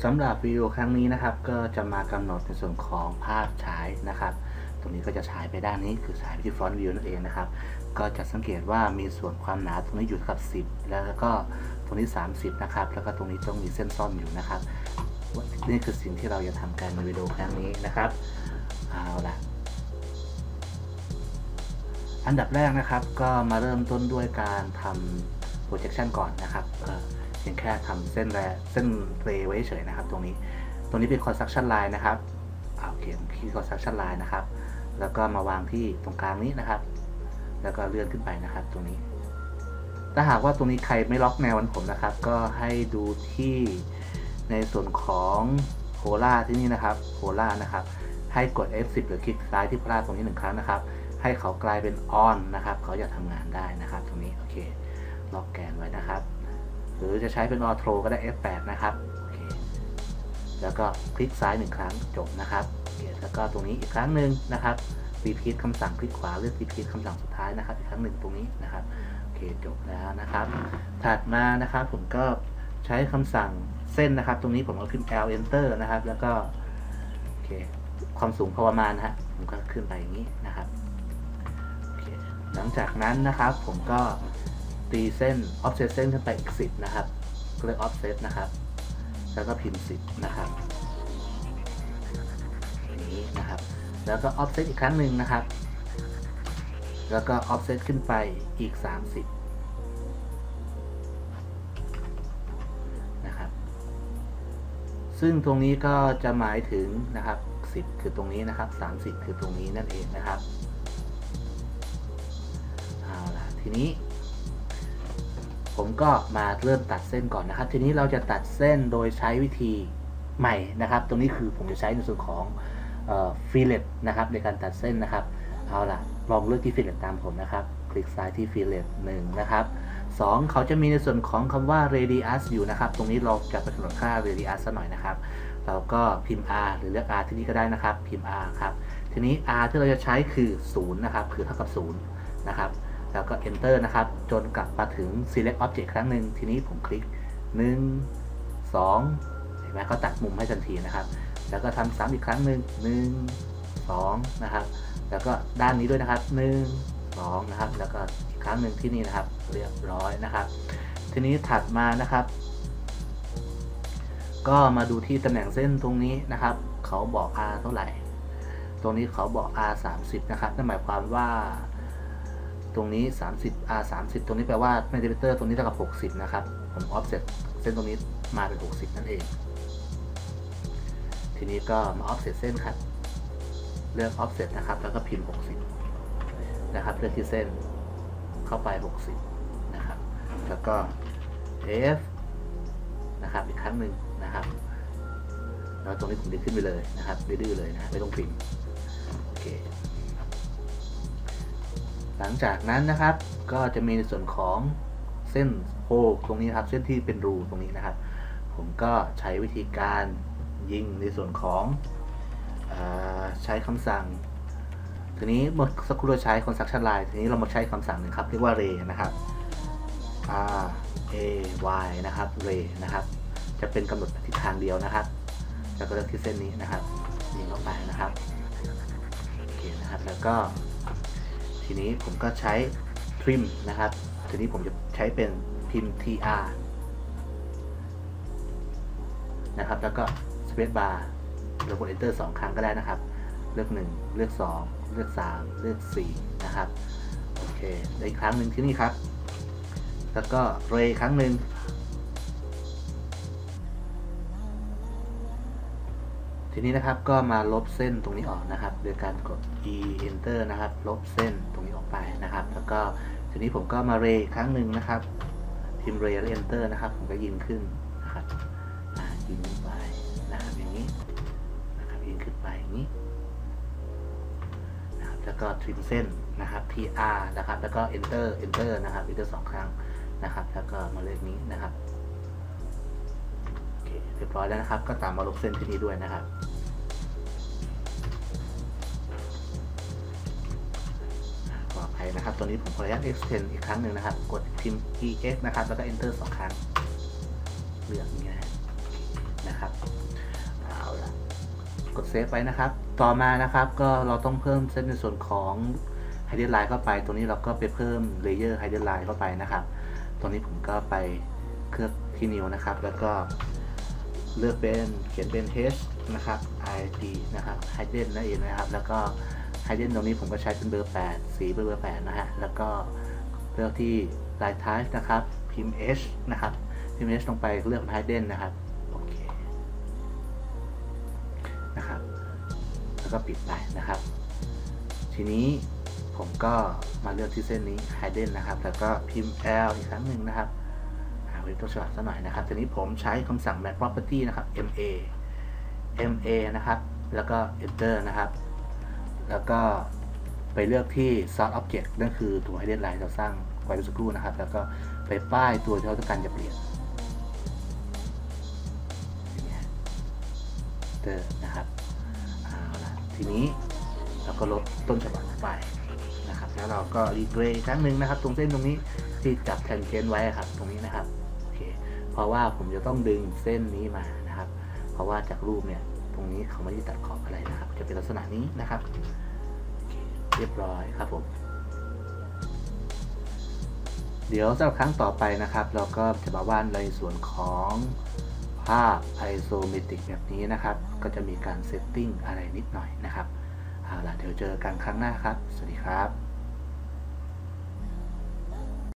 สำหรับวิดีโอครั้งนี้นะครับก็จะมากำหนดในส่วนของภาพฉายนะครับตรงนี้ก็จะฉายไปด้านนี้คือฉายไปที่ front view นั่นเองนะครับก็จะสังเกตว่ามีส่วนความหนาตรงนี้อยู่กับ10แล้วก็ตรงนี้30นะครับแล้วก็ตรงนี้ต้องมีเส้นซ่อนอยู่นะครับนี่คือสิ่งที่เราจะทำกันในวิดีโอครั้งนี้นะครับเอาล่ะอันดับแรกนะครับก็มาเริ่มต้นด้วยการทำ projection ก่อนนะครับเพียงแค่ทำเส้นเรไว้เฉยนะครับตรงนี้เป็น construction line นะครับโอเคที่ construction line นะครับแล้วก็มาวางที่ตรงกลางนี้นะครับแล้วก็เลื่อนขึ้นไปนะครับตรงนี้ถ้าหากว่าตรงนี้ใครไม่ล็อกแนววันผมนะครับก็ให้ดูที่ในส่วนของโพล่าที่นี่นะครับโพล่านะครับให้กด F10 หรือคลิกซ้ายที่โพล่าตรงนี้1ครั้งนะครับให้เขากลายเป็น on นะครับเขาจะทำงานได้นะครับตรงนี้โอเคล็อกแกนไว้นะครับหรือจะใช้เป็น auto ก็ได้ F8 นะครับโอเคแล้วก็คลิกซ้าย1ครั้งจบนะครับโอเคแล้วก็ตรงนี้อีกครั้งหนึ่งนะครับrepeat คำสั่งคลิกขวาเลือก repeat คำสั่งสุดท้ายนะครับอีกครั้งหนึ่งตรงนี้นะครับโอเคจบแล้วนะครับถัดมานะครับผมก็ใช้คำสั่งเส้นนะครับตรงนี้ผมเอาขึ้น L enter นะครับแล้วก็โอเคความสูงพอประมาณนะฮะผมก็ขึ้นไปอย่างนี้นะครับโอเคหลังจากนั้นนะครับผมก็ตีเส้น offset เส้นขึ้นไปอีก10นะครับเรียก offset นะครับแล้วก็พิมพ์10นะครับอย่างนี้นะครับแล้วก็ offset อีกครั้งหนึ่งนะครับแล้วก็ offset ขึ้นไปอีก30นะครับซึ่งตรงนี้ก็จะหมายถึงนะครับ10คือตรงนี้นะครับ30คือตรงนี้นั่นเองนะครับเอาล่ะทีนี้ผมก็มาเริ่มตัดเส้นก่อนนะครับทีนี้เราจะตัดเส้นโดยใช้วิธีใหม่นะครับตรงนี้คือผมจะใช้ในส่วนของฟิลเลตนะครับในการตัดเส้นนะครับเอาล่ะลองเลือกที่ฟิลเลตตามผมนะครับคลิกซ้ายที่ฟิลเลต1นะครับ2เขาจะมีในส่วนของคำว่า radius อยู่นะครับตรงนี้เราจะไปกำหนดค่า radius สักหน่อยนะครับเราก็พิมพ์ r หรือเลือก r ที่นี่ก็ได้นะครับพิมพ์ r ครับทีนี้ r ที่เราจะใช้คือ0นะครับคือเท่ากับ0นะครับแล้วก็ enter นะครับจนกลับมาถึง select object ครั้งหนึ่งทีนี้ผมคลิก1 2เห็นไหมเขาตัดมุมให้ทันทีนะครับแล้วก็ทำซ้ำอีกครั้งหนึ่ง1 2นะครับแล้วก็ด้านนี้ด้วยนะครับ1 2นะครับแล้วก็อีกครั้งหนึ่งที่นี่นะครับเรียบร้อยนะครับทีนี้ถัดมานะครับก็มาดูที่ตำแหน่งเส้นตรงนี้นะครับเขาบอก r เท่าไหร่ตรงนี้เขาบอก r 30นะครับนั่นหมายความว่าตรงนี้30 r 30ตรงนี้แปลว่าเมนติเตอร์ตรงนี้เท่ากับ60นะครับผม offset เส้นตรงนี้มาเป็น60นั่นเองทีนี้ก็มา offset เส้นครับเลือก offset นะครับแล้วก็พิมพ์60นะครับเลือกที่เส้นเข้าไป60นะครับแล้วก็ f นะครับอีกครั้งหนึ่งนะครับแล้วตรงนี้ผมดึงขึ้นไปเลยนะครับดื้อๆเลยนะไม่ต้องพิมพ์โอเคหลังจากนั้นนะครับก็จะมีในส่วนของเส้นโฮตรงนี้ครับเส้นที่เป็นรูตรงนี้นะครับผมก็ใช้วิธีการยิงในส่วนของใช้คำสั่งทีนี้เมื่อสักครู่เราใช้ construction line ทีนี้เรามาใช้คำสั่งหนึ่งครับเรียกว่า ray นะครับ r a y นะครับ ray นะครับจะเป็นกำหนดทิศทางเดียวนะครับแล้วก็เลือกที่เส้นนี้นะครับยิงเข้าไปนะครับโอเคนะครับแล้วก็ทีนี้ผมก็ใช้ trim นะครับทีนี้ผมจะใช้เป็นพิมพ์ tr นะครับแล้วก็ space bar แล้วกด enter 2 ครั้งก็ได้นะครับเลือก1เลือก2เลือก3เลือก4นะครับโอเคอีกครั้งหนึ่งที่นี่ครับแล้วก็ ray ครั้งหนึ่งทีนี้นะครับก็มาลบเส้นตรงนี้ออกนะครับโดยการกด e enter นะครับลบเส้นตรงนี้ออกไปนะครับแล้วก็ทีนี้ผมก็มา ray ครั้งหนึ่งนะครับพิมพ์ ray แล้ว enter นะครับผมก็ยิงขึ้นนะครับยิงขึ้นไปนะครับอย่างนี้นะครับยิงขึ้นไปอย่างนี้นะครับแล้วก็ทริมเส้นนะครับ tr นะครับแล้วก็ enter นะครับ enter 2 ครั้งนะครับแล้วก็มาเลขนี้นะครับโอเคเรียบร้อยแล้วนะครับก็ตามมาลบเส้นที่นี้ด้วยนะครับปลอดภัยนะครับตัวนี้ผมขออนุญาต extend อีกครั้งหนึ่งนะครับกดพิมพ์ ex นะครับแล้วก็ enter 2 ครั้งเลือกอย่างนี้นะครับฟไว้นะครับต่อมานะครับก็เราต้องเพิ่มเส้นในส่วนของ Hidden Line เข้าไปตรงนี้เราก็ไปเพิ่มเลเยอร์ Hidden Line เข้าไปนะครับตรงนี้ผมก็ไปเคลือบที่นิ้วนะครับแล้วก็เลือกเป็นเขียนเป็น H นะครับ IP นะครับ Hidden นั่นเองนะครับแล้วก็ Hidden ตรงนี้ผมก็ใช้เป็นเบอร์8สีเบอร์8นะฮะแล้วก็เลือกที่ Line Type นะครับพิมพ์ H นะครับพิมพ์ H ลงไปเลือก Hidden นะครับโอเคนะครับแล้วก็ปิดไปนะครับทีนี้ผมก็มาเลือกที่เส้นนี้ Hidden นะครับแล้วก็พิมพ์ L อีกครั้งหนึ่งนะครับเว็บตัวฉลากสักหน่อยนะครับทีนี้ผมใช้คำสั่ง Map Property นะครับ MA นะครับแล้วก็ Enter นะครับแล้วก็ไปเลือกที่ Source Object นั่นคือตัว Hidden Line เราสร้างไว้เมื่อสักครู่นะครับแล้วก็ไปป้ายตัวที่เราต้องการจะเปลี่ยนEnter นะครับเอาล่ะทีนี้เราก็ลดต้นฉบับไปนะครับแล้วเราก็รีเกรย์ครั้งหนึ่งนะครับตรงเส้นตรงนี้ที่จับแทนเกนไว้ครับตรงนี้นะครับโอเคเพราะว่าผมจะต้องดึงเส้นนี้มานะครับเพราะว่าจากรูปเนี่ยตรงนี้เขาไม่ได้ตัดขอบอะไรนะครับจะเป็นลักษณะนี้นะครับเรียบร้อยครับผมเดี๋ยวสำหรับครั้งต่อไปนะครับเราก็จะมาวาดในส่วนของภาพไอโซเมตริกแบบนี้นะครับก็จะมีการเซตติ้งอะไรนิดหน่อยนะครับเอาล่ะเดี๋ยวเจอกันครั้งหน้าครับสวัสดีครับ